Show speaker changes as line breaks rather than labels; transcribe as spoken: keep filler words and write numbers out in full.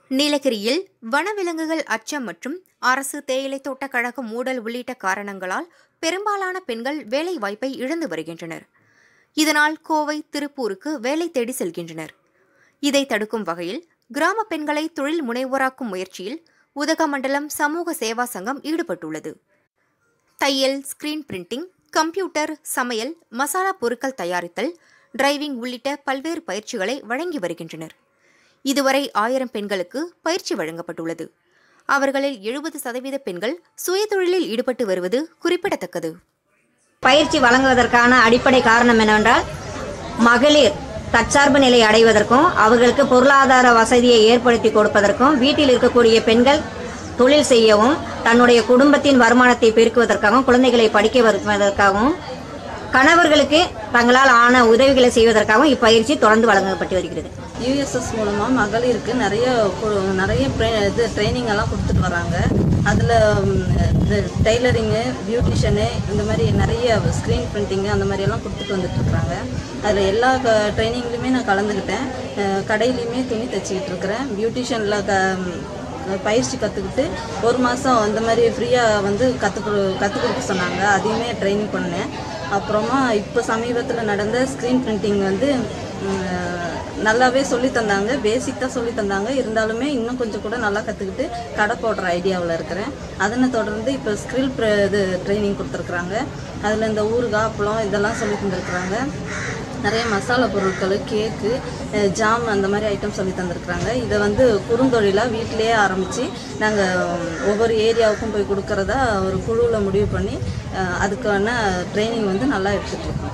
நீலகிரியில் வனவிலங்குகள் அச்சம் மற்றும் அரசு தேயிலை தோட்டக் கழக மூடல் உள்ளிட்ட காரணங்களால் பெரும்பாலான பெண்கள் வேலை வாய்ப்பை இழந்து வருகின்றனர். இதனால் கோவை, திருப்பூருக்கு வேலை தேடி செல்கின்றனர். இதை தடுக்கும் வகையில் கிராம பெண்களை தொழில் முனைவோராக்கும் முயற்சியில் உதகமண்டலம் சமூக சேவா சங்கம் ஈடுபட்டுள்ளது. தையல், ஸ்கிரீன் பிரிண்டிங், கம்ப்யூட்டர், சமையல், மசாலா பொருட்கள் தயாரித்தல், டிரைவிங் உள்ளிட்ட பல்வேறு பயிற்சிகளை வழங்கி வருகின்றனர். இதுவரை ஆயிரம் பெண்களுக்கு பயிற்சி வழங்கப்பட்டுள்ளது. அவர்களில் எழுபது சதவீத பெண்கள் சுயதொழிலில் ஈடுபட்டு வருவது குறிப்பிடத்தக்கது.
பயிற்சி வழங்குவதற்கான அடிப்படை காரணம் என்னவென்றால், மகளிர் தற்சார்பு நிலை அடைவதற்கும் அவர்களுக்கு பொருளாதார வசதியை ஏற்படுத்தி கொடுப்பதற்கும், வீட்டில் இருக்கக்கூடிய பெண்கள் தொழில் செய்யவும், தன்னுடைய குடும்பத்தின் வருமானத்தை பெருக்குவதற்காகவும், குழந்தைகளை படிக்க வைப்பதற்காகவும், கணவர்களுக்கு தங்களால் ஆன உதவிகளை செய்வதற்காகவும் இப்பயிற்சி தொடர்ந்து வழங்கப்பட்டு வருகிறது.
யூஎஸ்எஸ் மூலமாக மகளிருக்கு நிறைய நிறைய இது ட்ரைனிங் எல்லாம் கொடுத்துட்டு வராங்க. அதில் டெய்லரிங்கு, பியூட்டிஷியனு, இந்த மாதிரி நிறைய ஸ்க்ரீன் பிரிண்டிங்கு அந்த மாதிரியெல்லாம் கொடுத்துட்டு வந்துட்டுருக்குறாங்க. அதில் எல்லா க ட்ரைனிங்லையுமே நான் கலந்துக்கிட்டேன். கடையிலையுமே துணி தைச்சிக்கிட்டு இருக்கிறேன். பியூட்டிஷியனில் க பயிற்சி கற்றுக்கிட்டு ஒரு மாதம் அந்த மாதிரி ஃப்ரீயாக வந்து கற்றுக்கு கற்றுக் கொடுக்க சொன்னாங்க. அதையுமே ட்ரைனிங் பண்ணேன். அப்புறமா இப்போ சமீபத்தில் நடந்த ஸ்க்ரீன் பிரிண்டிங் வந்து நல்லாவே சொல்லி தந்தாங்க. பேசிக் தான் சொல்லி தந்தாங்க. இருந்தாலுமே இன்னும் கொஞ்சம் கூட நல்லா கற்றுக்கிட்டு கடை போடுற ஐடியாவில் இருக்கிறேன். அதனை தொடர்ந்து இப்போ ஸ்கில் இது ட்ரைனிங் கொடுத்துருக்குறாங்க. அதில் இந்த ஊறுகாய், அப்பளம் இதெல்லாம் சொல்லி தந்துருக்குறாங்க. நிறைய மசாலா பொருட்கள், கேக்கு, ஜாம் அந்த மாதிரி ஐட்டம் சொல்லி தந்துருக்குறாங்க. இதை வந்து குறுந்தொழிலாக வீட்டிலேயே ஆரம்பித்து நாங்கள் ஒவ்வொரு ஏரியாவுக்கும் போய் கொடுக்குறதா ஒரு குழுவில் முடிவு பண்ணி அதுக்கான ட்ரைனிங் வந்து நல்லா எடுத்துகிட்ருக்கோம்.